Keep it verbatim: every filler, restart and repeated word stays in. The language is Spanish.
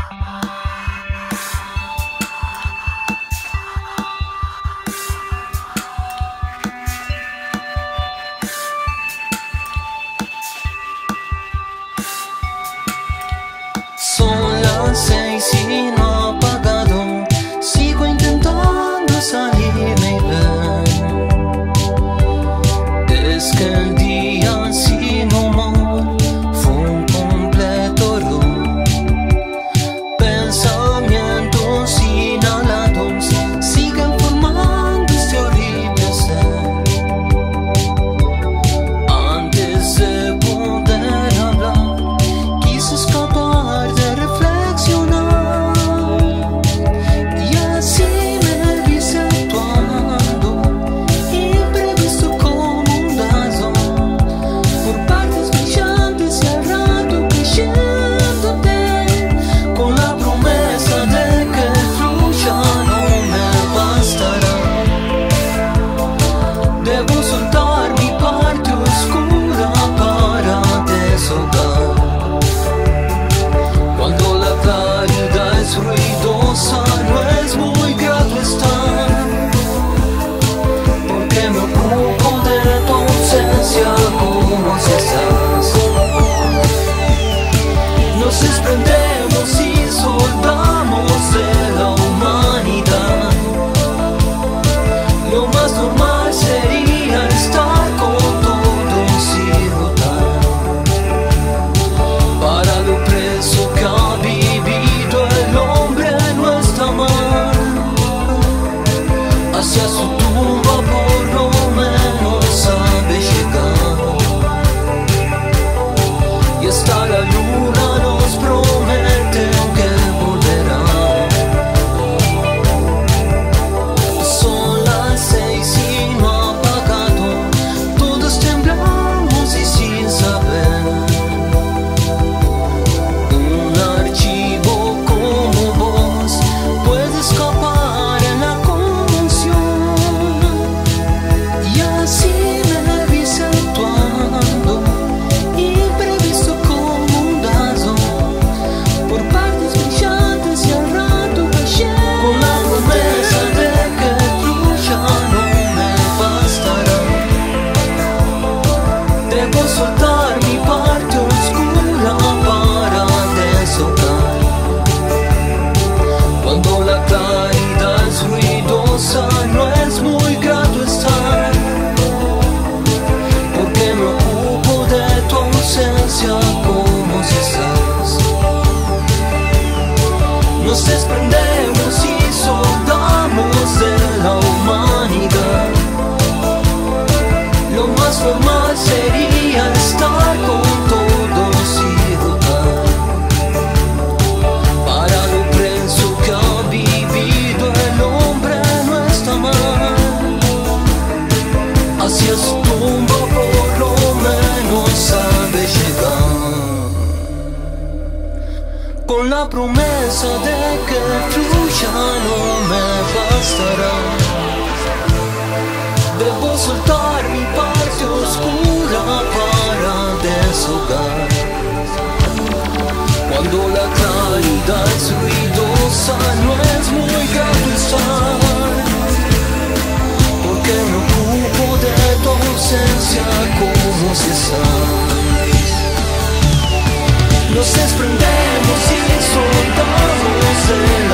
Son las seis y no ha apagado. Sigo intentando salirme y ver. Es que el día sin humor fue un completo error. Pensamientos inhalados siguen formando este horrible ser. Antes de poder hablar, quise escapar de reflexionar, y así me vi actuando, imprevisto como un lazo, por partes brillantes y al rato creyéndote, con la promesa de que el fluya no me bastará. Debo soltar mi parte oscura para deshogar. Cuando la claridad es ruidosa, no es muy grato estar, porque me ocupo de tu ausencia como si estás. Nos desprendemos y soltamos de la humanidad. Lo más normal sería estar con todos y rotar. Para lo preso que ha vivido el hombre no está mal. Hacia su tumba por lo menos sabe llegar. Y hasta la luna nos promete que volverá. Son las seis y no ha apagado. Todos temblamos y sin saber. Un archivo como vos puede escapar en la conmoción, y así me vi actuando, imprevisto como un lazo, por partes brillantes y al rato cayendo, con la promesa de que el fluya no me bastará. Debo soltar mi parte oscura para deshogar. Cuando la claridad es ruidosa, no es muy grato estar, porque me ocupo de tu ausencia como si estás. Nos desprendemos y soltamos de la humanidad. Lo más normal sería estar con todos y rotar. Para lo preso que ha vivido el hombre no está mal. Hacia su tumba por lo menos sabe llegar, con la promesa de que el fluya no me bastará. Debo soltar mi parte oscura para deshogar. Cuando la claridad es ruidosa, no es muy grato estar, porque me ocupo de tu ausencia como si estás. Nos desprendemos y soltamos de